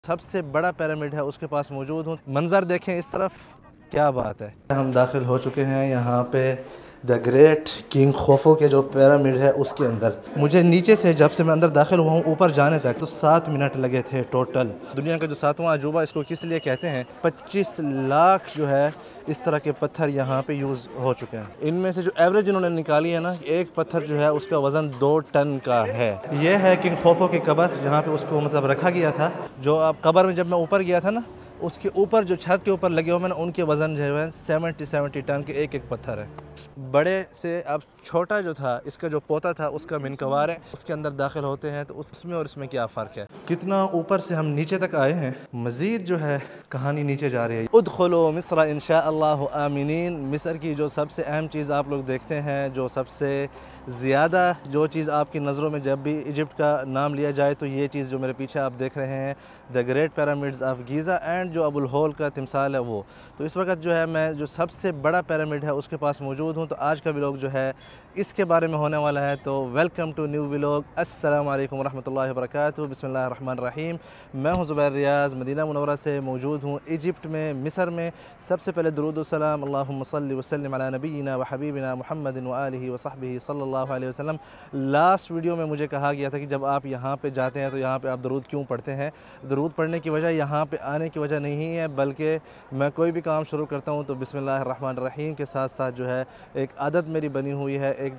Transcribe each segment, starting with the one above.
सबसे बड़ा पिरामिड है उसके पास मौजूद हूँ। मंज़र देखें इस तरफ, क्या बात है। हम दाखिल हो चुके हैं यहाँ पे द ग्रेट किंग खोफो के जो पिरामिड है उसके अंदर। मुझे नीचे से जब से मैं अंदर दाखिल हुआ हूँ ऊपर जाने तक तो 7 मिनट लगे थे टोटल। दुनिया का जो 7वां अजूबा इसको किस लिए कहते हैं, 25 लाख जो है इस तरह के पत्थर यहाँ पे यूज़ हो चुके हैं। इनमें से जो एवरेज इन्होंने निकाली है ना, एक पत्थर जो है उसका वज़न 2 टन का है। ये है किंग खोफो की कब्र जहाँ पे उसको मतलब रखा गया था। जो आप कब्र में जब मैं ऊपर गया था ना, उसके ऊपर जो छत के ऊपर लगे हुए हैं ना, उनके वज़न जो है 70 टन के एक एक पत्थर है। बड़े से अब छोटा जो था, इसका जो पोता था उसका मिनकवार है, उसके अंदर दाखिल होते हैं तो उसमें और इसमें क्या फ़र्क है। कितना ऊपर से हम नीचे तक आए हैं, मज़ीद जो है कहानी नीचे जा रही है। उदखुलू मिस्र इंशाअल्लाहु आमिनीन। मिस्र की जो सबसे अहम चीज़ आप लोग देखते हैं, जो सबसे ज़्यादा जो चीज़ आपकी नज़रों में जब भी इजिप्ट का नाम लिया जाए तो ये चीज़ जो मेरे पीछे आप देख रहे हैं, the great pyramids of Giza and जो अबुल होल का तिमसाल है वो। तो इस वक्त जो है मैं जो सबसे बड़ा पिरामिड है उसके पास मौजूद हूँ। तो आज का व्लॉग जो है इसके बारे में होने वाला है। तो वेलकम टू न्यू व्लॉग। अस्सलाम वालेकुम वरहमतुल्लाहि वबरकातुहू। बिस्मिल्लाहिर रहमानिर रहीम। मैं हूँ ज़ुबैर रियाज़, मदीना मुनव्वरा से मौजूद हूँ इजिप्ट में, मिस्र में। सबसे पहले दुरूद व सलाम अल्लाहुम्मा सल्लि व सल्लिम अला नबीना व हबीबिना मुहम्मदिन व आलिहि व सहबिहि सल्लल्लाहु अलैहि वसल्लम। लास्ट वीडियो में मुझे कहा गया था कि जब आप यहाँ पे जाते हैं तो यहाँ पे आप दरूद क्यों पढ़ते हैं। दरूद पढ़ने की वजह यहाँ पे आने की वजह नहीं है, बल्कि मैं कोई भी काम शुरू करता हूँ तो बिस्मिल्लाहिर रहमानिर रहीम के साथ साथ जो है एक आदत मेरी बनी हुई है, एक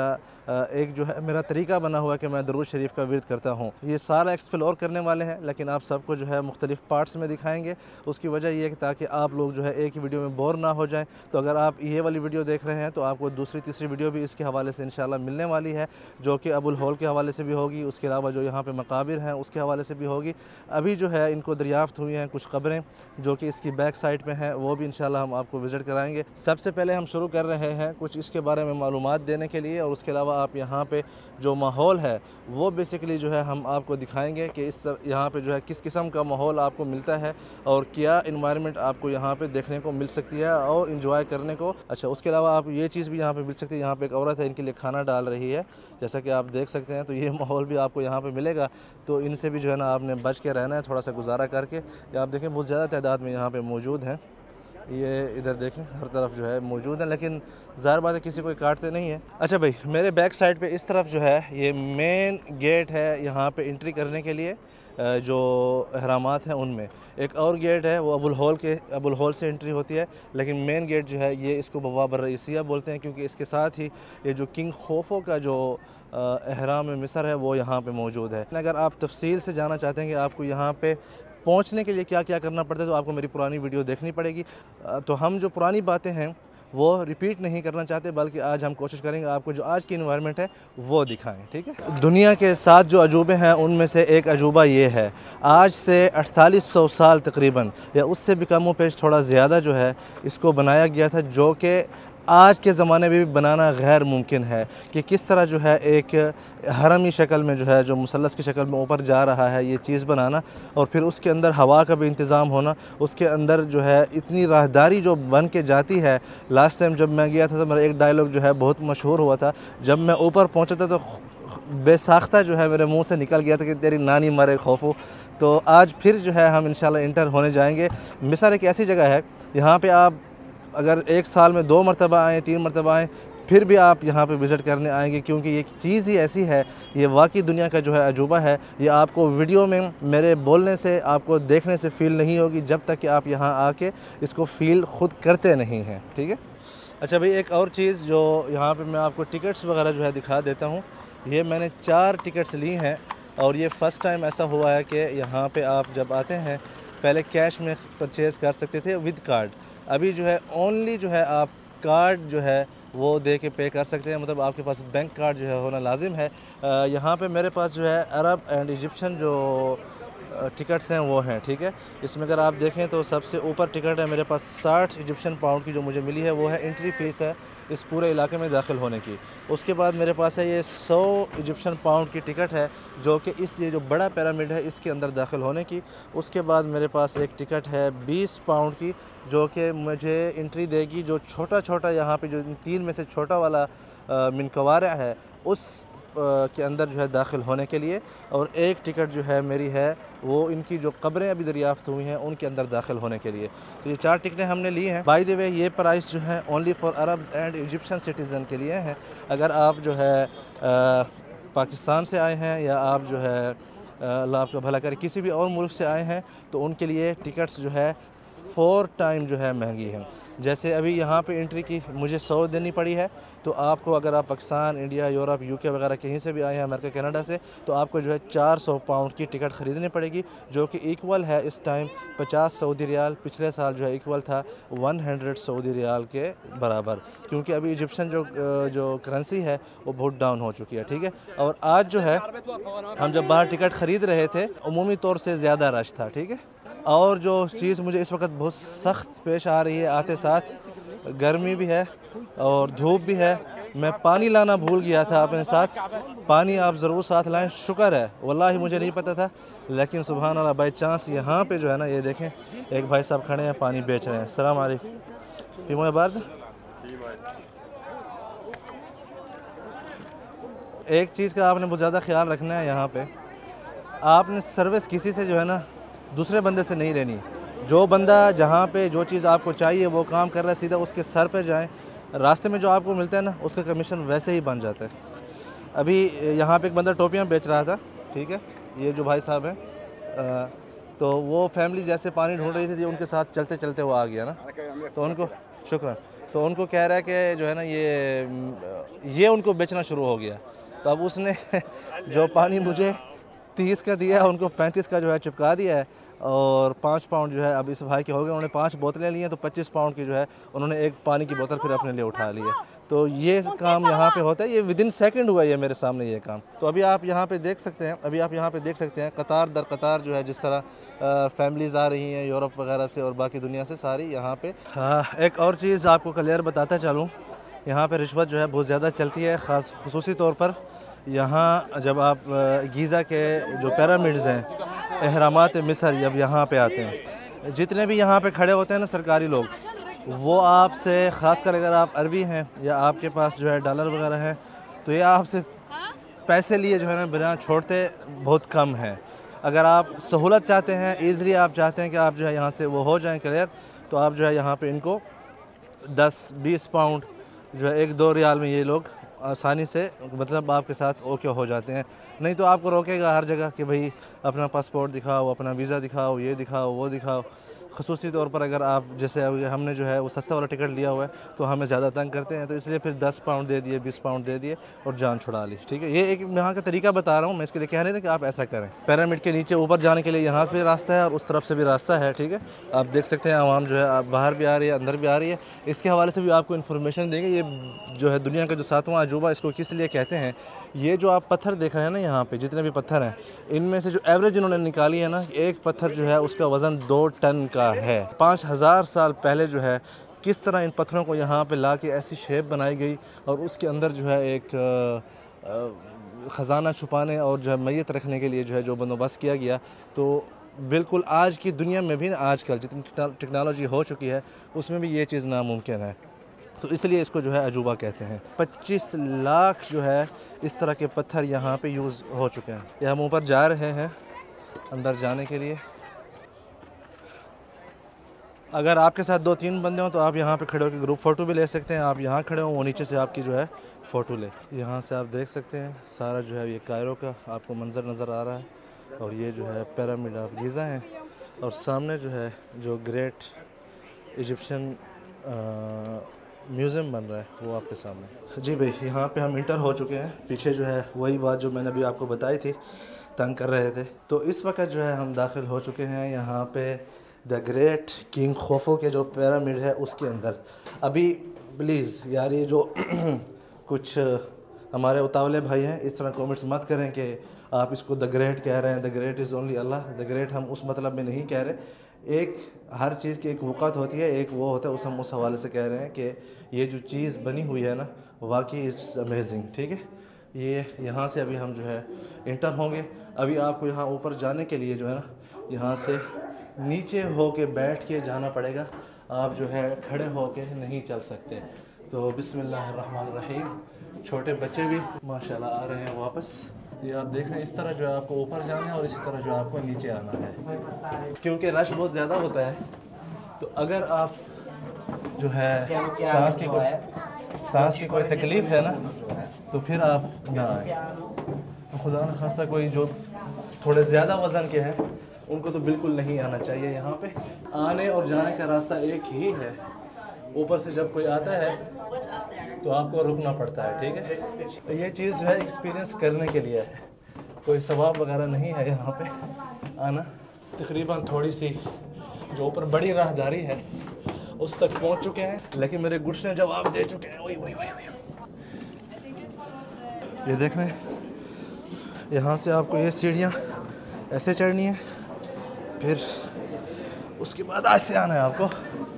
जो है मेरा तरीका बना हुआ है कि मैं दरूद शरीफ का विर्द करता हूँ। ये सारा एक्सप्लोर करने वाले हैं, लेकिन आप सबको जो है मुख्तलिफ पार्ट्स में दिखाएंगे। उसकी वजह ये है कि ताकि आप लोग जो है एक ही वीडियो में बोर ना हो जाएं। तो अगर आप ये वाली वीडियो देख रहे हैं तो आपको दूसरी तीसरी वीडियो भी इसके हवाले से इंशाल्लाह मिलने वाली है, जो कि अबुल होल के हवाले से भी होगी। उसके अलावा जो यहाँ पे मकाबिर हैं उसके हवाले से भी होगी। अभी जो है इनको दरियाफ्त हुई हैं कुछ क़ब्रें जो कि इसकी बैक साइड पे हैं, वो भी इंशाल्लाह हम आपको विज़िट कराएंगे। सबसे पहले हम शुरू कर रहे हैं कुछ इसके बारे में मालूमात देने के लिए, और उसके अलावा आप यहाँ पे जो माहौल है वो बेसिकली जो है हम आपको दिखाएंगे कि इस तरह यहाँ पे जो है किस किस्म का माहौल आपको मिलता है और क्या इन्वायरमेंट आपको यहाँ पे देखने को मिल सकती है और इंजॉय करने को। अच्छा, उसके अलावा आप ये चीज़ भी यहाँ पे मिल सकती है, यहाँ पे एक औरत है इनके लिए खाना डाल रही है, जैसा कि आप देख सकते हैं। तो ये माहौल भी आपको यहाँ पे मिलेगा, तो इनसे भी जो है ना आपने बच के रहना है, थोड़ा सा गुजारा करके। या आप देखें बहुत ज़्यादा तादाद में यहाँ पे मौजूद हैं, ये इधर देखें हर तरफ जो है मौजूद है, लेकिन ज़ाहिर बात है किसी को काटते नहीं है। अच्छा भाई, मेरे बैक साइड पे इस तरफ जो है ये मेन गेट है यहाँ पे एंट्री करने के लिए। जो अहरामात हैं उनमें एक और गेट है, वो अबुल होल से एंट्री होती है, लेकिन मेन गेट जो है ये इसको बवाब रईसिया बोलते हैं, क्योंकि इसके साथ ही ये जो किंग खोफो का जो अहराम मिस्र है वो यहाँ पे मौजूद है। अगर आप तफसील से जानना चाहते हैं कि आपको यहाँ पे पहुँचने के लिए क्या क्या करना पड़ता है तो आपको मेरी पुरानी वीडियो देखनी पड़ेगी। तो हम जो पुरानी बातें हैं वो रिपीट नहीं करना चाहते, बल्कि आज हम कोशिश करेंगे आपको जो आज की इन्वायरमेंट है वो दिखाएं। ठीक है, दुनिया के 7 जो अजूबे हैं उनमें से एक अजूबा ये है। आज से 4800 साल तकरीबन या उससे भी कम पेश थोड़ा ज़्यादा जो है इसको बनाया गया था, जो कि आज के ज़माने में भी बनाना गैर मुमकिन है। कि किस तरह जो है एक हरमी शक्ल में जो है जो मुसल्लस की शक्ल में ऊपर जा रहा है ये चीज़ बनाना, और फिर उसके अंदर हवा का भी इंतज़ाम होना, उसके अंदर जो है इतनी राहदारी जो बन के जाती है। लास्ट टाइम जब मैं गया था तो मेरा एक डायलॉग जो है बहुत मशहूर हुआ था, जब मैं ऊपर पहुँचा था तो बेसाख्ता जो है मेरे मुँह से निकल गया था कि तेरी नानी मरे खौफो। तो आज फिर जो है हम इंशाल्लाह इंटर होने जाएंगे। मिस्र एक ऐसी जगह है, यहाँ पे आप अगर एक साल में 2 मरतबा आएँ 3 मरतबा आएँ फिर भी आप यहाँ पे विज़िट करने आएंगे, क्योंकि ये चीज़ ही ऐसी है, ये वाकई दुनिया का जो है अजूबा है। ये आपको वीडियो में मेरे बोलने से, आपको देखने से फ़ील नहीं होगी जब तक कि आप यहाँ आके इसको फ़ील ख़ुद करते नहीं हैं। ठीक है। अच्छा भाई, एक और चीज़ जो यहाँ पे मैं आपको टिकट्स वगैरह जो है दिखा देता हूँ। ये मैंने 4 टिकट्स ली हैं, और ये फ़र्स्ट टाइम ऐसा हुआ है कि यहाँ पे आप जब आते हैं पहले कैश में परचेज़ कर सकते थे विद कार्ड। अभी जो है ओनली जो है आप कार्ड जो है वो दे के पे कर सकते हैं, मतलब आपके पास बैंक कार्ड जो है होना लाजिम है। यहाँ पे मेरे पास जो है अरब एंड इजिप्शियन जो टिकट्स हैं वो हैं। ठीक है, इसमें अगर आप देखें तो सबसे ऊपर टिकट है मेरे पास 60 इजिप्शियन पाउंड की जो मुझे मिली है, वो है एंट्री फ़ीस है इस पूरे इलाके में दाखिल होने की। उसके बाद मेरे पास है ये 100 इजिप्शियन पाउंड की टिकट है, जो कि ये जो बड़ा पिरामिड है इसके अंदर दाखिल होने की। उसके बाद मेरे पास एक टिकट है 20 पाउंड की, जो कि मुझे एंट्री देगी जो छोटा छोटा यहाँ पे जो 3 में से छोटा वाला मिनकवारा है उस के अंदर जो है दाखिल होने के लिए, और एक टिकट जो है मेरी है वो इनकी जो कब्रें अभी दरियाफ़्त हुई हैं उनके अंदर दाखिल होने के लिए। तो ये 4 टिकटें हमने ली हैं। बाय द वे ये प्राइस जो है only for Arabs and Egyptian citizen के लिए है। अगर आप जो है पाकिस्तान से आए हैं या आप जो है अल्लाह आपका भला करे किसी भी और मुल्क से आए हैं तो उनके लिए टिकट्स जो है 4 टाइम जो है महंगी हैं। जैसे अभी यहाँ पे एंट्री की मुझे 100 देनी पड़ी है, तो आपको अगर आप पाकिस्तान, इंडिया, यूरोप, यूके वगैरह कहीं से भी आए हैं, अमेरिका, कनाडा से, तो आपको जो है 400 पाउंड की टिकट ख़रीदनी पड़ेगी, जो कि इक्वल है इस टाइम 50 सऊदी रियाल। पिछले साल जो है इक्वल था 100 सऊदी रियाल के बराबर, क्योंकि अभी इजिप्शियन जो करेंसी है वो बहुत डाउन हो चुकी है। ठीक है, और आज जो है हम जब बाहर टिकट ख़रीद रहे थे उमूमी तौर से ज़्यादा रश था। ठीक है, और जो चीज़ मुझे इस वक्त बहुत सख्त पेश आ रही है, आते साथ गर्मी भी है और धूप भी है। मैं पानी लाना भूल गया था अपने साथ। पानी आप ज़रूर साथ लाएं। शुक्र है, वल्लाही मुझे नहीं पता था, लेकिन सुभान अल्लाह बाई चांस यहाँ पे जो है ना, ये देखें एक भाई साहब खड़े हैं, पानी बेच रहे हैं। अस्सलाम वालेकुम। फीमो बार्द। एक चीज़ का आपने बहुत ज़्यादा ख्याल रखना है, यहाँ पे आपने सर्विस किसी से जो है ना दूसरे बंदे से नहीं लेनी। जो बंदा जहाँ पे जो चीज़ आपको चाहिए वो काम कर रहा है, सीधा उसके सर पे जाएं। रास्ते में जो आपको मिलता है ना उसका कमीशन वैसे ही बन जाता है। अभी यहाँ पे एक बंदा टोपियाँ बेच रहा था। ठीक है, ये जो भाई साहब हैं, तो वो फैमिली जैसे पानी ढूंढ रही थी, उनके साथ चलते चलते वो आ गया ना, तो उनको शुक्रिया, तो उनको कह रहा है कि जो है ना ये उनको बेचना शुरू हो गया। तो अब उसने जो पानी मुझे 30 का दिया है उनको 35 का जो है चिपका दिया है, और 5 पाउंड जो है अब इस भाई के हो गए। उन्होंने 5 बोतलें ली हैं, तो 25 पाउंड की जो है उन्होंने एक पानी की बोतल फिर अपने लिए उठा ली है। तो ये काम यहाँ पे होता है, ये विदिन सेकंड हुआ है मेरे सामने ये काम। तो अभी आप यहाँ पे देख सकते हैं, कतार दर कतार जो है जिस तरह फैमिलीज़ आ रही हैं यूरोप वगैरह से और बाकी दुनिया से सारी यहाँ पे। एक और चीज़ आपको क्लियर बताता चलूँ, यहाँ पे रिश्वत जो है बहुत ज़्यादा चलती है, ख़ास खुसूसी तौर पर यहाँ जब आप गीज़ा के जो पिरामिड्स हैं, अहरामात मिस्र, जब यहाँ पे आते हैं, जितने भी यहाँ पे खड़े होते हैं ना सरकारी लोग, वो आपसे ख़ासकर अगर आप अरबी हैं या आपके पास जो है डॉलर वगैरह है, तो ये आपसे पैसे लिए जो है ना बिना छोड़ते बहुत कम है। अगर आप सहूलत चाहते हैं, ईज़िली आप चाहते हैं कि आप जो है यहाँ से वो हो जाएं क्लियर, तो आप जो है यहाँ पे इनको 10-20 पाउंड जो है 1-2 रियाल में ये लोग आसानी से मतलब आपके साथ ओके हो जाते हैं। नहीं तो आपको रोकेगा हर जगह कि भाई अपना पासपोर्ट दिखाओ, अपना वीज़ा दिखाओ, ये दिखाओ, वो दिखाओ। ख़ुसूसी तौर पर अगर आप जैसे हमने जो है वो सस्ता वाला टिकट लिया हुआ है तो हमें ज़्यादा तंग करते हैं, तो इसलिए फिर 10 पाउंड दे दिए, 20 पाउंड दे दिए और जान छुड़ा ली। ठीक है, ये एक यहाँ का तरीका बता रहा हूँ मैं, इसके लिए कह रहे हैं कि आप ऐसा करें। पिरामिड के नीचे ऊपर जाने के लिए यहाँ पे रास्ता है और उस तरफ से भी रास्ता है। ठीक है, आप देख सकते हैं आवाम जो है आप बाहर भी आ रही है, अंदर भी आ रही है। इसके हवाले से भी आपको इन्फॉर्मेशन देंगे। ये जो है दुनिया का जो 7वां अजूबा इसको किस लिए कहते हैं। ये जो आप पत्थर देखा है ना, यहाँ पे जितने भी पत्थर हैं, इनमें से जो एवरेज इन्होंने निकाली है ना, एक पत्थर जो है उसका वज़न 2 टन का है। 5000 साल पहले जो है किस तरह इन पत्थरों को यहाँ पे ला के ऐसी शेप बनाई गई और उसके अंदर जो है एक ख़जाना छुपाने और जो है मैयत रखने के लिए जो है जो बंदोबस्त किया गया। तो बिल्कुल आज की दुनिया में भी आजकल जितनी टेक्नोलॉजी हो चुकी है उसमें भी ये चीज़ नामुमकिन है, तो इसलिए इसको जो है अजूबा कहते हैं। 25 लाख जो है इस तरह के पत्थर यहाँ पे यूज़ हो चुके हैं। ये हम ऊपर जा रहे हैं अंदर जाने के लिए। अगर आपके साथ 2-3 बंदे हों तो आप यहाँ पे खड़े होकर ग्रुप फ़ोटो भी ले सकते हैं। आप यहाँ खड़े हों, वो नीचे से आपकी जो है फ़ोटो ले। यहाँ से आप देख सकते हैं सारा जो है ये कायरो का आपको मंज़र नज़र आ रहा है, और ये जो है पिरामिड ऑफ गीज़ा हैं, और सामने जो है जो ग्रेट इजिप्शियन म्यूज़ियम बन रहा है वो आपके सामने। जी भाई, यहाँ पे हम इंटर हो चुके हैं। पीछे जो है वही बात जो मैंने अभी आपको बताई थी, तंग कर रहे थे, तो इस वक्त जो है हम दाखिल हो चुके हैं यहाँ पे द ग्रेट किंग खोफो के जो पिरामिड है उसके अंदर। अभी प्लीज़ यार ये जो कुछ हमारे उतावले भाई हैं इस तरह कमेंट्स मत करें कि आप इसको द ग्रेट कह रहे हैं। द ग्रेट इज़ ओनली अल्लाह। द ग्रेट हम उस मतलब में नहीं कह रहे। एक हर चीज़ की एक वक़्त होती है, एक वो होता है, उस हम उस हवाले से कह रहे हैं कि ये जो चीज़ बनी हुई है ना वाकई इट्स अमेजिंग। ठीक है, ये यहाँ से अभी हम जो है इंटर होंगे। अभी आपको यहाँ ऊपर जाने के लिए जो है ना यहाँ से नीचे हो के बैठ के जाना पड़ेगा, आप जो है खड़े हो के नहीं चल सकते। तो बिस्मिल्लाहिर्रहमानिर्रहीम, छोटे बच्चे भी माशाल्लाह आ रहे हैं वापस। ये आप देख रहे हैं, इस तरह जो है आपको ऊपर जाना है और इसी तरह जो है आपको नीचे आना है, क्योंकि रश बहुत ज़्यादा होता है। तो अगर आप जो है सांस की कोई तकलीफ़ है ना, तो फिर आप यहाँ आए। खुदा न खासा कोई जो थोड़े ज़्यादा वज़न के हैं उनको तो बिल्कुल नहीं आना चाहिए। यहाँ पे आने और जाने का रास्ता एक ही है। ऊपर से जब कोई आता है तो आपको रुकना पड़ता है, ठीक है। ये चीज़ जो है एक्सपीरियंस करने के लिए है, कोई सवाब वगैरह नहीं है यहाँ पे आना। तकरीबन थोड़ी सी जो ऊपर बड़ी राहदारी है उस तक पहुँच चुके हैं, लेकिन मेरे घुटने जवाब दे चुके हैं। वही ये देख रहे हैं, यहाँ से आपको ये सीढ़ियाँ ऐसे चढ़नी है, फिर उसके बाद ऐसे आना है आपको।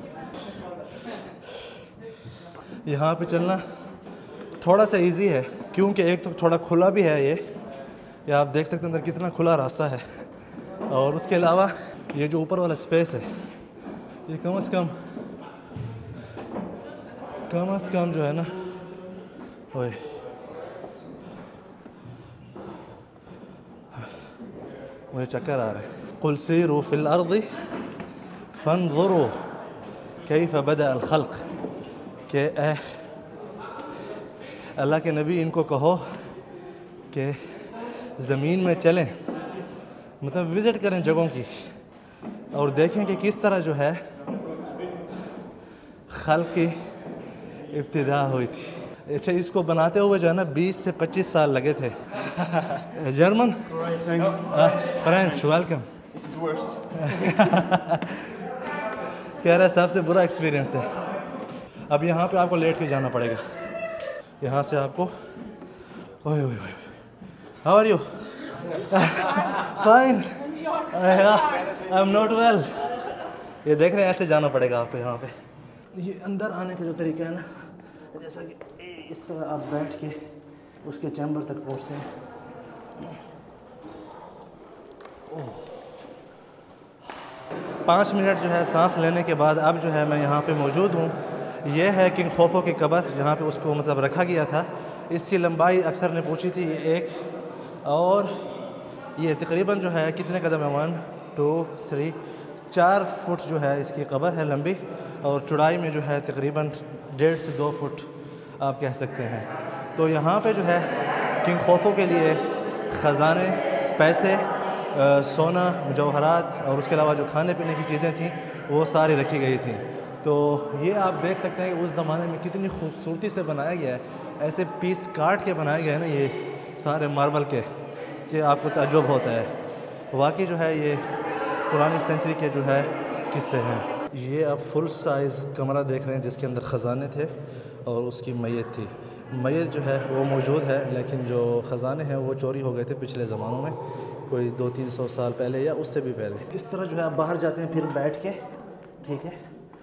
यहाँ पे चलना थोड़ा सा इजी है, क्योंकि एक तो थोड़ा खुला भी है ये आप देख सकते हैं अंदर कितना खुला रास्ता है। और उसके अलावा ये जो ऊपर वाला स्पेस है, ये कम से कम जो है ना, ओए मुझे चक्कर आ रहा है। कुल सीरू फिल अर्दी फंज़ुरू कैफ़ बदा अल खल्क़, कि अल्लाह के नबी इनको कहो कि ज़मीन में चलें, मतलब विज़िट करें जगहों की और देखें कि किस तरह जो है खल्क़ की इब्तिदा हुई थी। अच्छा, इसको बनाते हुए जो है ना 20 से 25 साल लगे थे। German French welcome. कह रहा है सबसे बुरा एक्सपीरियंस है। अब यहाँ पे आपको लेट के जाना पड़ेगा। यहाँ से आपको ओए how are you fine I am not well. ये देख रहे हैं, ऐसे जाना पड़ेगा आपको। यहाँ पे ये अंदर आने का जो तरीका है ना, जैसा कि इस तरह आप बैठ के उसके चैम्बर तक पहुँचते हैं। 5 मिनट जो है सांस लेने के बाद अब जो है मैं यहाँ पे मौजूद हूँ। ये है किंग खोफो की कब्र, जहाँ पे उसको मतलब रखा गया था। इसकी लंबाई अक्सर ने पूछी थी, ये 1 और ये तकरीबन जो है कितने कदम है, 1 2 3 4 फुट जो है इसकी कब्र है लंबी, और चौड़ाई में जो है तकरीबन 1.5 से 2 फुट आप कह सकते हैं। तो यहाँ पे जो है किंग खोफो के लिए ख़जाने, पैसे, सोना, मुजवहरात और उसके अलावा जो खाने पीने की चीज़ें थीं वो सारी रखी गई थी। तो ये आप देख सकते हैं कि उस ज़माने में कितनी खूबसूरती से बनाया गया है। ऐसे पीस काट के बनाया गया है ना ये सारे मार्बल के, कि आपको ताज्जुब होता है। वाकई जो है ये पुरानी सेंचुरी के जो है किस्से हैं। ये आप फुल साइज़ कमरा देख रहे हैं जिसके अंदर ख़जाने थे और उसकी मैयत थी। मैयत जो है वो मौजूद है, लेकिन जो ख़जाने हैं वो चोरी हो गए थे पिछले ज़मानों में, कोई 200-300 साल पहले या उससे भी पहले। इस तरह जो है आप बाहर जाते हैं फिर बैठ के, ठीक है।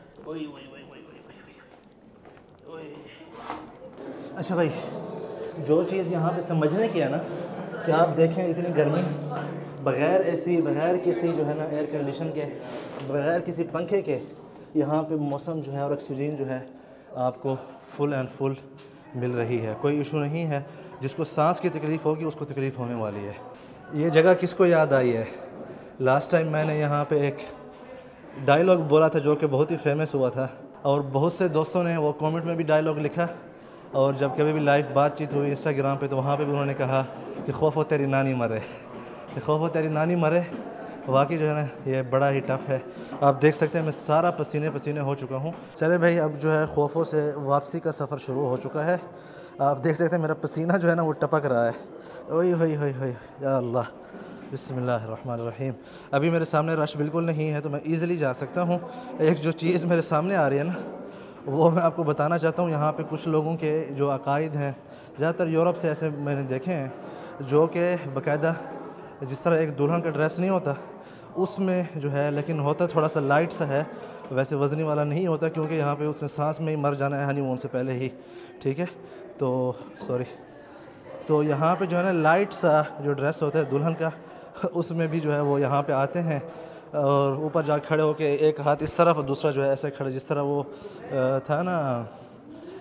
अच्छा भाई, जो चीज़ यहाँ पे समझने की है ना, कि आप देखें इतनी गर्मी, बग़ैर एसी, बग़ैर किसी जो है ना एयर कंडीशन के, बग़ैर किसी पंखे के, यहाँ पे मौसम जो है और ऑक्सीजन जो है आपको फुल एंड फुल मिल रही है। कोई इशू नहीं है। जिसको सांस की तकलीफ़ होगी उसको तकलीफ़ होने वाली है। ये जगह किसको याद आई है? लास्ट टाइम मैंने यहाँ पे एक डायलॉग बोला था जो कि बहुत ही फेमस हुआ था, और बहुत से दोस्तों ने वो कमेंट में भी डायलॉग लिखा, और जब कभी भी लाइव बातचीत हुई इंस्टाग्राम पे तो वहाँ पे भी उन्होंने कहा कि खौफो तेरी नानी मरे, कि खौफो तेरी नानी मरे। वाकई जो है ना ये बड़ा ही टफ़ है। आप देख सकते हैं मैं सारा पसीने पसीने हो चुका हूँ। चले भाई, अब जो है खौफो से वापसी का सफ़र शुरू हो चुका है। आप देख सकते हैं मेरा पसीना जो है ना वो टपक रहा है। ओए होई होई होई, या अल्लाह, बिस्मिल्लाहिर्रहमानिर्रहीम। अभी मेरे सामने रश बिल्कुल नहीं है तो मैं ईज़िली जा सकता हूँ। एक जो चीज़ मेरे सामने आ रही है ना, वो मैं आपको बताना चाहता हूँ। यहाँ पे कुछ लोगों के जो अकायद हैं, ज़्यादातर यूरोप से ऐसे मैंने देखे हैं, जो कि बाकायदा जिस तरह एक दुल्हन का ड्रेस नहीं होता उसमें जो है, लेकिन होता थोड़ा सा लाइट सा है, वैसे वज़नी वाला नहीं होता, क्योंकि यहाँ पे उसने सांस में ही मर जाना है हनीमून से पहले ही, ठीक है। तो सॉरी, तो यहाँ पे जो है ना लाइट सा जो ड्रेस होता है दुल्हन का, उसमें भी जो है वो यहाँ पे आते हैं और ऊपर जा खड़े होके एक हाथ इस तरफ और दूसरा जो है ऐसे खड़े, जिस तरह वो था ना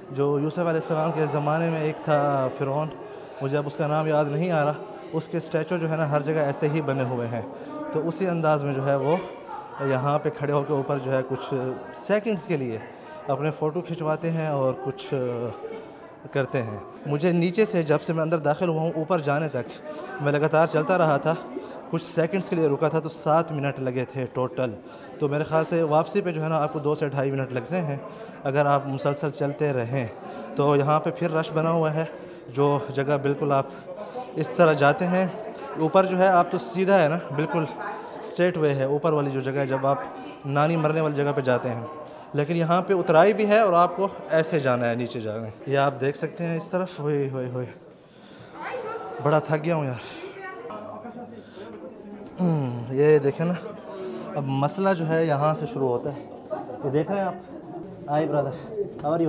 जो यूसुफ अलैहिस्सलाम के ज़माने में एक था फ़िरौन, मुझे अब उसका नाम याद नहीं आ रहा, उसके स्टैचू जो है ना हर जगह ऐसे ही बने हुए हैं। तो उसी अंदाज़ में जो है वो यहाँ पे खड़े होकर ऊपर जो है कुछ सेकंड्स के लिए अपने फ़ोटो खिंचवाते हैं और कुछ करते हैं। मुझे नीचे से जब से मैं अंदर दाखिल हुआ हूँ ऊपर जाने तक मैं लगातार चलता रहा था, कुछ सेकंड्स के लिए रुका था तो 7 मिनट लगे थे टोटल। तो मेरे ख़्याल से वापसी पे जो है ना आपको 2 से ढाई मिनट लगते हैं अगर आप मुसलसल चलते रहें। तो यहाँ पे फिर रश बना हुआ है, जो जगह बिल्कुल आप इस तरह जाते हैं ऊपर जो है आप तो सीधा है ना बिल्कुल स्ट्रेट वे है ऊपर वाली जो जगह है जब आप नानी मरने वाली जगह पे जाते हैं, लेकिन यहाँ पे उतराई भी है और आपको ऐसे जाना है नीचे जाना है। ये आप देख सकते हैं इस तरफ। होए होए होए, बड़ा थक गया हूँ यार। ये देखें ना, अब मसला जो है यहाँ से शुरू होता है। ये देख रहे हैं आप। Hi brother, how are you?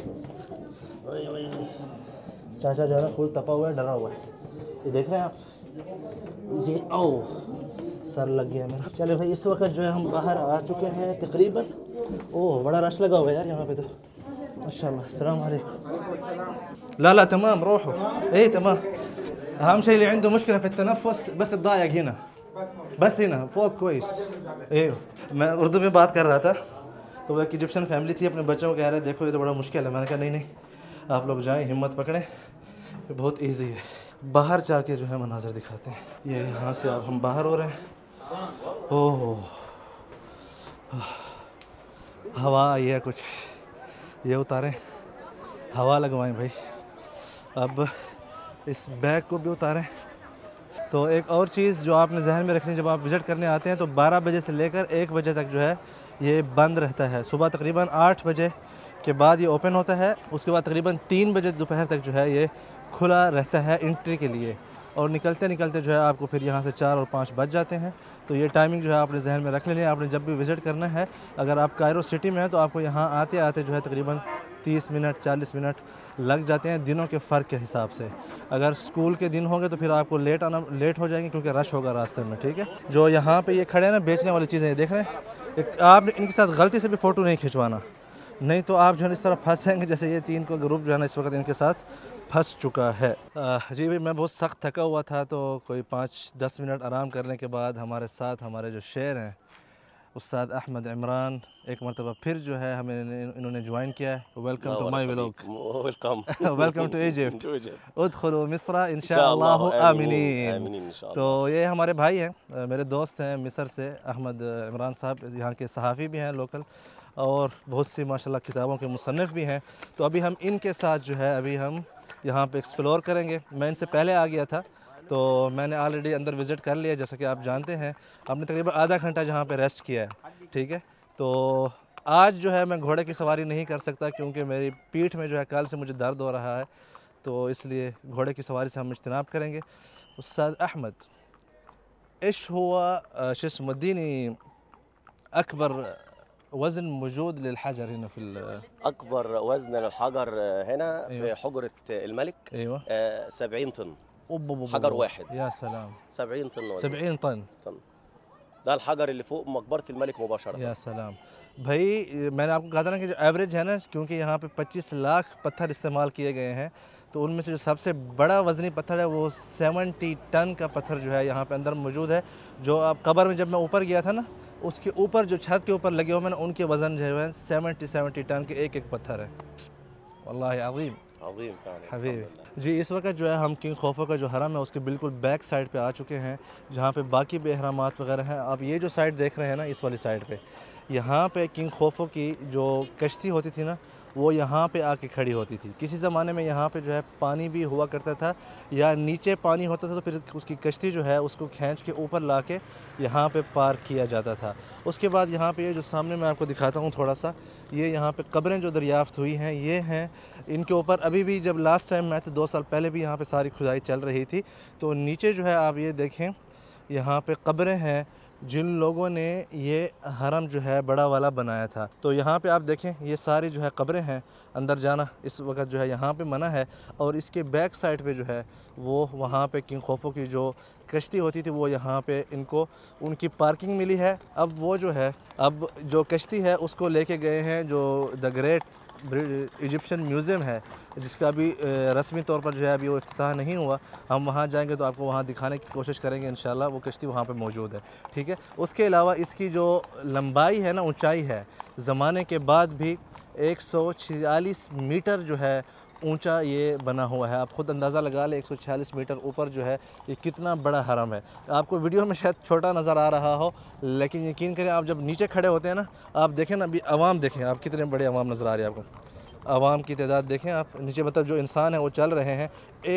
चाचा जो है ना फुल तपा हुआ है, डरा हुआ है। ये देख रहे हैं आप, ये ओ सर लग गया मेरा। चले भाई, इस वक्त जो है हम बाहर आ चुके हैं तकरीबन। ओह बड़ा रश लगा हुआ है यार यहाँ पे तो माशाल्लाह। अस्सलाम वालेकुम। ला ला तमाम रोहो, ए तमाम। अहम शई اللي عنده مشكلة في التنفس बस الضايق هنا, बस هنا فوق كويس। ايوه मैं उर्दू में बात कर रहा था तो वो एक इजिप्शियन फैमिली थी, अपने बच्चों को कह रहे देखो ये तो बड़ा मुश्किल है। मैंने कहा नहीं नहीं आप लोग जाएं, हिम्मत पकड़ें, बहुत ईजी है। बाहर जाके जो है मनाज़र दिखाते हैं। ये यहाँ से अब हम बाहर हो रहे हैं। ओह हवा आई है कुछ, ये उतारें, हवा लगवाएं भाई। अब इस बैग को भी उतारें। तो एक और चीज़ जो आपने जहन में रखनी, जब आप विज़िट करने आते हैं तो 12 बजे से लेकर 1 बजे तक जो है ये बंद रहता है। सुबह तकरीबन 8 बजे के बाद ये ओपन होता है, उसके बाद तकरीबन 3 बजे दोपहर तक जो है ये खुला रहता है एंट्री के लिए। और निकलते निकलते जो है आपको फिर यहाँ से 4 और 5 बज जाते हैं। तो ये टाइमिंग जो है आपने जहन में रख लेनी है। आपने जब भी विज़िट करना है, अगर आप कायरो सिटी में हैं तो आपको यहाँ आते आते जो है तकरीबन 30 मिनट 40 मिनट लग जाते हैं दिनों के फ़र्क के हिसाब से। अगर स्कूल के दिन होंगे तो फिर आपको लेट हो जाएंगे क्योंकि रश होगा रास्ते में। ठीक है, जो यहाँ पे ये खड़े हैं ना बेचने वाली चीज़ें, ये देख रहे हैं, आपने इनके साथ गलती से भी फ़ोटो नहीं खिंचवाना, नहीं तो आप जो है इस तरह फंसेंगे। जैसे ये 3 को ग्रुप जो है ना इस वक्त इनके साथ फंस चुका है। जी भाई, मैं बहुत सख्त थका हुआ था तो कोई 5-10 मिनट आराम करने के बाद हमारे साथ हमारे जो शेर हैं उस्ताद अहमद इमरान एक मरतबा फिर जो है हमें इन्होंने ज्वाइन किया है। Welcome to my vlog. Welcome welcome to Egypt. उदखुलू मिस्र इंशाअल्लाह आमीनीन। तो ये हमारे भाई हैं, मेरे दोस्त हैं मिस्र से, अहमद इमरान साहब यहाँ के सहाफ़ी भी हैं लोकल, और बहुत सी माशाल्लाह किताबों के मुसन्निफ़ भी हैं। तो अभी हम इनके साथ जो है अभी हम यहाँ पे एक्सप्लोर करेंगे। मैं इनसे पहले आ गया था तो मैंने ऑलरेडी अंदर विज़िट कर लिया, जैसा कि आप जानते हैं। हमने तकरीबन आधा घंटा जहाँ पे रेस्ट किया है। ठीक है, तो आज जो है मैं घोड़े की सवारी नहीं कर सकता क्योंकि मेरी पीठ में जो है कल से मुझे दर्द हो रहा है, तो इसलिए घोड़े की सवारी से हम इज्तनाब करेंगे। उस्ताद अहमद, इश हुआ शस्मुद्दीनी अकबर वज़न मौजूद लिलहजर हना फिल أكبر وزن للحجر هنا في أيوة. حجرة الملك. أيوة. 70 طن أوب حجر واحد. يا سلام. 70 طن وزن. 70 طن. ده الحجر اللي فوق مقبرة الملك مباشرة. या सलाम। भाई मैंने आपको कहा था ना कि जो एवरेज है ना, क्योंकि यहाँ पे 25 लाख पत्थर इस्तेमाल किए गए हैं, तो उनमें से जो सबसे बड़ा वज़नी पत्थर है वो 70 टन का पत्थर जो है यहाँ पे अंदर मौजूद है। जो आप कब्र में जब मैं ऊपर गया था ना, उसके ऊपर जो छत के ऊपर लगे हुए हैं उनके वज़न जो है 70 टन के एक एक पत्थर है। वल्लाहि अज़ीम हबीबी जी। इस वक्त जो है हम किंग खोफो का जो हरम है उसके बिल्कुल बैक साइड पे आ चुके हैं, जहाँ पे बाकी बेहरामात वगैरह हैं। आप ये जो साइड देख रहे हैं ना, इस वाली साइड पे, यहाँ पे किंग खोफो की जो कश्ती होती थी ना, वो यहाँ पे आके खड़ी होती थी। किसी ज़माने में यहाँ पे जो है पानी भी हुआ करता था, या नीचे पानी होता था तो फिर उसकी कश्ती जो है उसको खींच के ऊपर ला के यहाँ पर पार्क किया जाता था। उसके बाद यहाँ पे ये जो सामने मैं आपको दिखाता हूँ थोड़ा सा, ये यहाँ पे कब्रें जो दरियाफ़्त हुई हैं ये हैं। इनके ऊपर अभी भी, जब लास्ट टाइम मैं तो 2 साल पहले भी यहाँ पे सारी खुदाई चल रही थी, तो नीचे जो है आप ये देखें यहाँ पे कब्रें हैं जिन लोगों ने ये हरम जो है बड़ा वाला बनाया था। तो यहाँ पे आप देखें ये सारी जो है कब्रें हैं, अंदर जाना इस वक्त जो है यहाँ पे मना है। और इसके बैक साइड पे जो है वो वहाँ पे किंग खोफो की जो कश्ती होती थी वो यहाँ पे इनको उनकी पार्किंग मिली है। अब वो जो है, अब जो कश्ती है उसको लेके गए हैं जो द ग्रेट इजिप्शियन म्यूज़ियम है जिसका अभी रस्मी तौर पर जो है अभी वो इफ्तिताह नहीं हुआ, हम वहाँ जाएंगे तो आपको वहाँ दिखाने की कोशिश करेंगे इंशाल्लाह। वो कश्ती वहाँ पे मौजूद है, ठीक है। उसके अलावा इसकी जो लंबाई है ना, ऊंचाई है, ज़माने के बाद भी 146 मीटर जो है ऊंचा ये बना हुआ है। आप ख़ुद अंदाज़ा लगा लें 146 मीटर ऊपर जो है ये कितना बड़ा हरम है। आपको वीडियो में शायद छोटा नज़र आ रहा हो, लेकिन यकीन करें आप जब नीचे खड़े होते हैं ना, आप देखें ना, अभी अवाम देखें आप, कितने बड़े अवाम नज़र आ रहे हैं आपको। आवाम की तादाद देखें आप नीचे, मतलब जो इंसान है वो चल रहे हैं।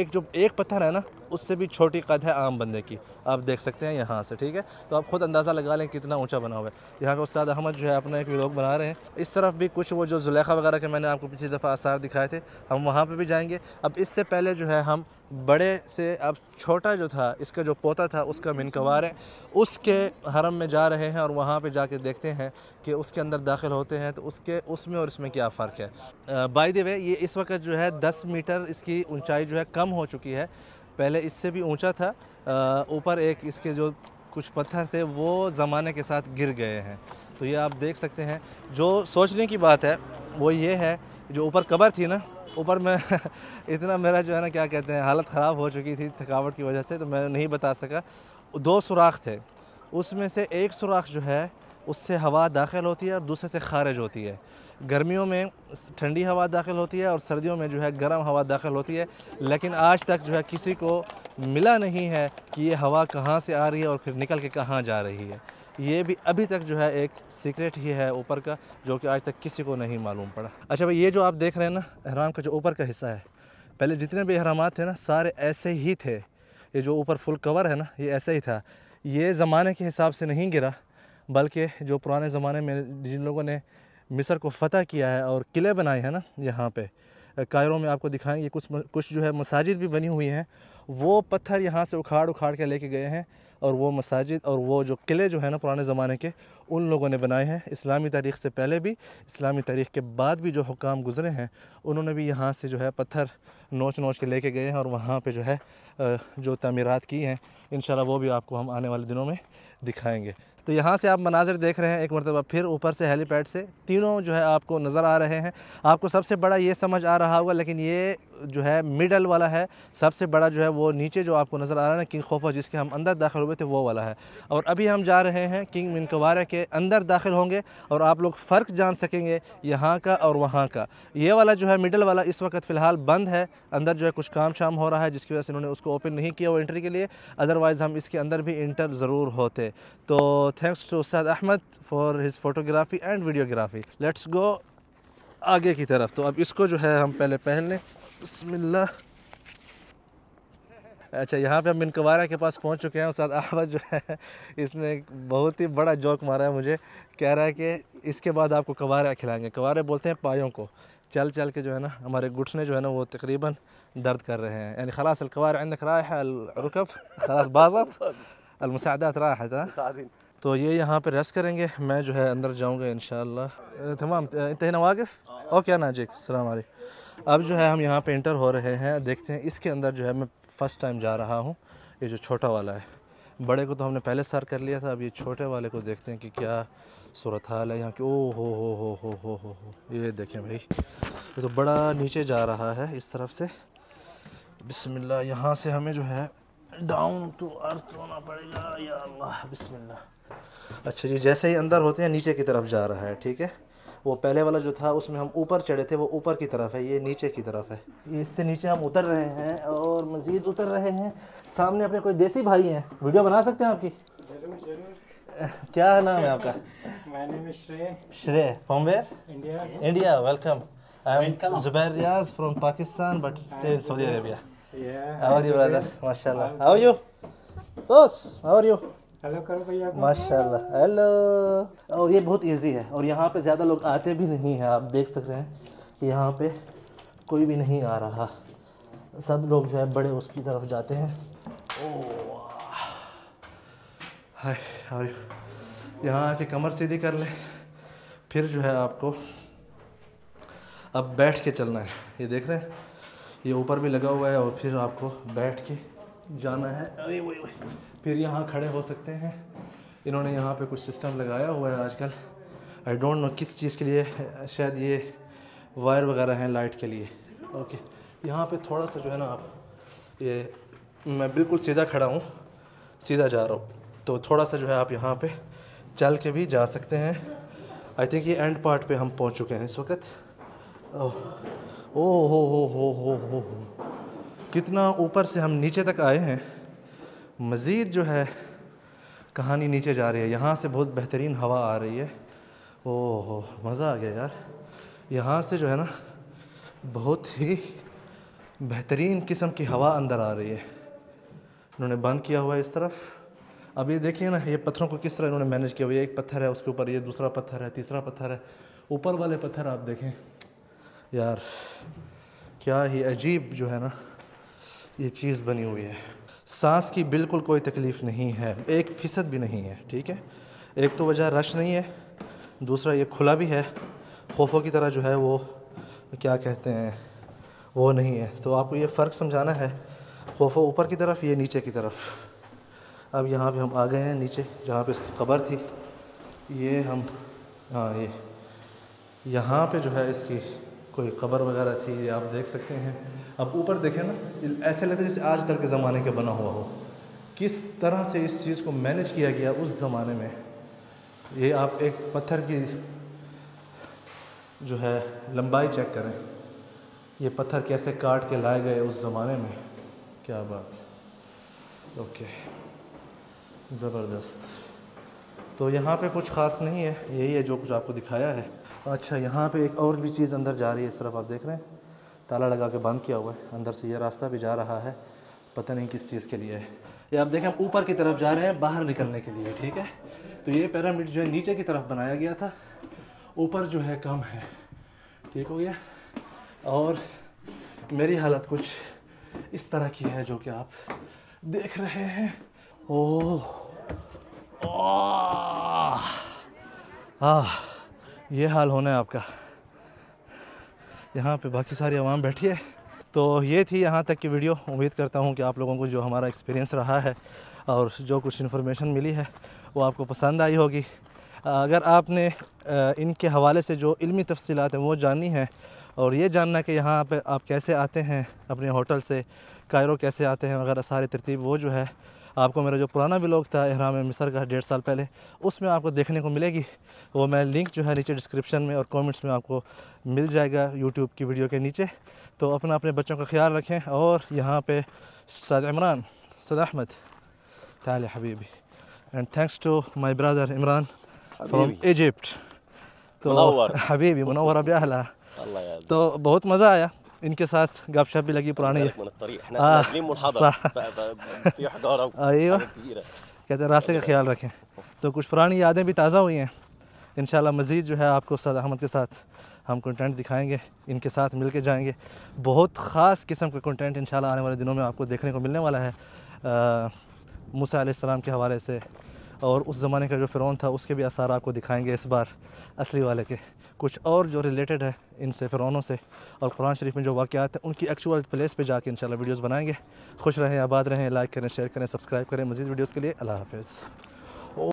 एक पत्थर है ना, उससे भी छोटी कद है आम बंदे की, आप देख सकते हैं यहाँ से, ठीक है। तो आप ख़ुद अंदाज़ा लगा लें कितना ऊंचा बना हुआ है। यहाँ पे उस्ताद अहमद जो है अपना एक व्लॉग बना रहे हैं। इस तरफ भी कुछ वो जो जुलेखा वगैरह के मैंने आपको पिछली दफ़ा आसार दिखाए थे, हम वहाँ पे भी जाएंगे। अब इससे पहले जो है हम बड़े से, अब छोटा जो था इसका जो पोता था उसका मिनकवार है, उसके हरम में जा रहे हैं और वहाँ पे जाके देखते हैं कि उसके अंदर दाखिल होते हैं तो उसमें और इसमें क्या फ़र्क है। बाय द वे ये इस वक्त जो है 10 मीटर इसकी ऊंचाई जो है कम हो चुकी है, पहले इससे भी ऊंचा था। ऊपर एक इसके जो कुछ पत्थर थे वो ज़माने के साथ गिर गए हैं, तो ये आप देख सकते हैं। जो सोचने की बात है वो ये है, जो ऊपर कब्र थी ना, ऊपर में इतना मेरा जो है ना, क्या कहते हैं, हालत ख़राब हो चुकी थी थकावट की वजह से, तो मैं नहीं बता सका। 2 सुराख थे, उसमें से एक सुराख जो है उससे हवा दाखिल होती है और दूसरे से खारिज होती है। गर्मियों में ठंडी हवा दाखिल होती है और सर्दियों में जो है गर्म हवा दाखिल होती है, लेकिन आज तक जो है किसी को मिला नहीं है कि ये हवा कहाँ से आ रही है और फिर निकल के कहाँ जा रही है। ये भी अभी तक जो है एक सीक्रेट ही है ऊपर का, जो कि आज तक किसी को नहीं मालूम पड़ा। अच्छा भाई, ये जो आप देख रहे हैं ना, एहराम का जो ऊपर का हिस्सा है, पहले जितने भी एहरामात थे ना सारे ऐसे ही थे। ये जो ऊपर फुल कवर है ना, ये ऐसा ही था। ये ज़माने के हिसाब से नहीं गिरा, बल्कि जो पुराने ज़माने में जिन लोगों ने मिस्र को फ़तह किया है और किले बनाए हैं ना, यहाँ पे कायरो में आपको दिखाएंगे कुछ जो है मसाजिद भी बनी हुई हैं, वो पत्थर यहाँ से उखाड़ के लेके गए हैं और वो मसाजिद और वो जो किले जो है ना पुराने ज़माने के, उन लोगों ने बनाए हैं। इस्लामी तारीख़ से पहले भी, इस्लामी तारीख़ के बाद भी जो हुकाम गुज़रे हैं उन्होंने भी यहाँ से जो है पत्थर नोच के लेके गए हैं और वहाँ पे जो है जो तमीरात की हैं, इंशाल्लाह वो भी आपको हम आने वाले दिनों में दिखाएंगे। तो यहाँ से आप मनाज़िर देख रहे हैं एक मरतबा फिर ऊपर से हेलीपैड से, तीनों जो है आपको नज़र आ रहे हैं। आपको सबसे बड़ा ये समझ आ रहा होगा, लेकिन ये जो है मिडल वाला है, सबसे बड़ा जो है वो नीचे जो आपको नज़र आ रहा है ना, किंग खोफा, जिसके हम अंदर दाखिल हुए थे, वो वाला है। और अभी हम जा रहे हैं किंग मिनकवारा के अंदर दाखिल होंगे और आप लोग फ़र्क जान सकेंगे यहाँ का और वहाँ का। ये वाला जो है मिडल वाला इस वक्त फ़िलहाल बंद है, अंदर जो है कुछ काम शाम हो रहा है जिसकी वजह से उन्होंने उसको ओपन नहीं किया वो एंट्री के लिए, अदरवाइज़ हम इसके अंदर भी इंटर ज़रूर होते। तो थैंक्स टू उस्ताद Ahmed for his photography and videography. Let's go आगे की तरफ। तो अब इसको जो है हम पहले पहन लें, बिस्मिल्लाह। अच्छा, यहाँ पे हम मिनकवारा के पास पहुँच चुके हैं। उस्ताद अहमद जो है इसने एक बहुत ही बड़ा जोक मारा है मुझे, कह रहा है कि इसके बाद आपको कवारे खिलाएंगे। कवारे बोलते हैं पायों को, चल के जो है ना हमारे घुटने जो है ना वो तकरीबन दर्द कर रहे हैं। यानी खलास अलकवार अंदक रायह रुकब खलास बाज़त अलमुसादात राहत। तो ये यहाँ पे रेस्ट करेंगे, मैं जो है अंदर जाऊँगा इंशाअल्लाह। तमाम इंतहा वाक़िफ़ ओके ना जी, अस्सलाम वालेकुम। अब जो है हम यहाँ पे इंटर हो रहे हैं, देखते हैं इसके अंदर जो है मैं फ़र्स्ट टाइम जा रहा हूँ। ये जो छोटा वाला है, बड़े को तो हमने पहले सर कर लिया था, अब ये छोटे वाले को देखते हैं कि क्या सूरत हाल है यहाँ की। ओ हो, ये देखें भाई, ये तो बड़ा नीचे जा रहा है इस तरफ से। बिस्मिल्लाह, यहाँ से हमें जो है डाउन टू अर्थ होना पड़ेगा, या अल्लाह बिस्मिल्लाह। अच्छा जी, जैसे ही अंदर होते हैं नीचे की तरफ जा रहा है, ठीक है। वो पहले वाला जो था उसमें हम ऊपर चढ़े थे, वो ऊपर की तरफ है, ये नीचे की तरफ है। इससे नीचे हम उतर रहे हैं और मज़ीद उतर रहे हैं। सामने अपने कोई देसी भाई हैं, वीडियो बना सकते हैं आपकी? क्या नाम है आपका? Shrey. From where? India. Welcome. I am Zubair Riaz from Pakistan but stay in Saudi Arabia. How are you brother? माशाल्लाह। How are you boss? How are you? Hello करो भैया। माशाल्लाह, हेलो। और ये बहुत इजी है और यहाँ पे ज़्यादा लोग आते भी नहीं हैं। आप देख सकते हैं कि यहाँ पे कोई भी नहीं आ रहा, सब लोग जो है बड़े उसकी तरफ जाते हैं। ओह हाय, और यहाँ आके कमर सीधी कर ले, फिर जो है आपको अब बैठ के चलना है। ये देख रहे हैं, ये ऊपर भी लगा हुआ है और फिर आपको बैठ के जाना है। फिर यहाँ खड़े हो सकते हैं। इन्होंने यहाँ पे कुछ सिस्टम लगाया हुआ है आजकल, आई डोंट नो किस चीज़ के लिए, शायद ये वायर वगैरह हैं लाइट के लिए। ओके, यहाँ पे थोड़ा सा जो है ना आप, ये मैं बिल्कुल सीधा खड़ा हूँ, सीधा जा रहा हूँ, तो थोड़ा सा जो है आप यहाँ पे चल के भी जा सकते हैं। आई थिंक ये एंड पार्ट पे हम पहुँच चुके हैं इस वक्त। ओह हो, कितना ऊपर से हम नीचे तक आए हैं। मज़ीद जो है कहानी नीचे जा रही है। यहाँ से बहुत बेहतरीन हवा आ रही है। ओह मज़ा आ गया यार। यहाँ से जो है ना बहुत ही बेहतरीन किस्म की हवा अंदर आ रही है। इन्होंने बंद किया हुआ है इस तरफ। अब ये देखिए ना, ये पत्थरों को किस तरह इन्होंने मैनेज किया हुआ है। एक पत्थर है, उसके ऊपर ये दूसरा पत्थर है, तीसरा पत्थर है, ऊपर वाले पत्थर आप देखें यार, क्या ही अजीब जो है ना ये चीज़ बनी हुई है। सांस की बिल्कुल कोई तकलीफ़ नहीं है, 1% भी नहीं है। ठीक है, एक तो वजह रश नहीं है, दूसरा ये खुला भी है, खौफों की तरह जो है वो क्या कहते हैं वो नहीं है। तो आपको ये फ़र्क समझाना है, खौफों ऊपर की तरफ, ये नीचे की तरफ। अब यहाँ पे हम आ गए हैं नीचे जहाँ पे इसकी कब्र थी। ये हम ये यहाँ पे जो है इसकी कोई कब्र वगैरह थी, ये आप देख सकते हैं। अब ऊपर देखें ना, ऐसे लगता है जैसे आजकल के ज़माने के बना हुआ हो। किस तरह से इस चीज़ को मैनेज किया गया उस ज़माने में। ये आप एक पत्थर की जो है लंबाई चेक करें, ये पत्थर कैसे काट के लाए गए उस ज़माने में, क्या बात। ओके, ज़बरदस्त। तो यहाँ पे कुछ ख़ास नहीं है, यही है जो कुछ आपको दिखाया है। अच्छा, यहाँ पे एक और भी चीज़ अंदर जा रही है, सिर्फ आप देख रहे हैं, ताला लगा के बंद किया हुआ है। अंदर से ये रास्ता भी जा रहा है, पता नहीं किस चीज़ के लिए है। ये आप देखें, हम ऊपर की तरफ जा रहे हैं बाहर निकलने के लिए। ठीक है, तो ये पिरामिड जो है नीचे की तरफ बनाया गया था, ऊपर जो है कम है। ठीक हो गया। और मेरी हालत कुछ इस तरह की है जो कि आप देख रहे हैं। ओह ये हाल होना है आपका। यहाँ पे बाकी सारी आवाम बैठी है। तो ये थी यहाँ तक की वीडियो। उम्मीद करता हूँ कि आप लोगों को जो हमारा एक्सपीरियंस रहा है और जो कुछ इन्फॉर्मेशन मिली है वो आपको पसंद आई होगी। अगर आपने इनके हवाले से जो इल्मी तफसीलात हैं वो जाननी है और ये जानना कि यहाँ पे आप कैसे आते हैं अपने होटल से, कायरो कैसे आते हैं वगैरह सारी तरतीब, वो जो है आपको मेरा जो पुराना व्लॉग था इहराम मिस्र का 1.5 साल पहले, उसमें आपको देखने को मिलेगी। वो मैं लिंक जो है नीचे डिस्क्रिप्शन में और कमेंट्स में आपको मिल जाएगा यूट्यूब की वीडियो के नीचे। तो अपने बच्चों का ख्याल रखें। और यहाँ पे सद इमरान, सद अहमद, ताले हबीबी, and thanks to my brother Imran from Egypt. तो हबीबी मुनव्वर ब्याहला। तो बहुत मज़ा आया, इनके साथ गपशप भी लगी पुरानी। अय्यो, कहते हैं रास्ते का ख्याल रखें। तो कुछ पुरानी यादें भी ताज़ा हुई हैं। इंशाल्लाह मज़ीद जो है आपको सद अहमद के साथ हम कंटेंट दिखाएंगे, इनके साथ मिल के जाएँगे। बहुत ख़ास किस्म का कंटेंट इंशाल्लाह आने वाले दिनों में आपको देखने को मिलने वाला है। मूसा अलैहिस्सलाम के हवाले से और उस ज़माने का जो फ़िरौन था उसके भी आसार आपको दिखाएंगे इस बार, असली वाले के। कुछ और जो रिलेटेड है इनसे, फ़िरौनों से और कुरान शरीफ में जो वाक़यात हैं उनकी एक्चुअल प्लेस पे जाके इंशाल्लाह वीडियोस बनाएंगे। खुश रहें, आबाद रहें, लाइक करें, शेयर करें, सब्सक्राइब करें। मज़ीद वीडियोस के लिए अल्लाह हाफ़िज़।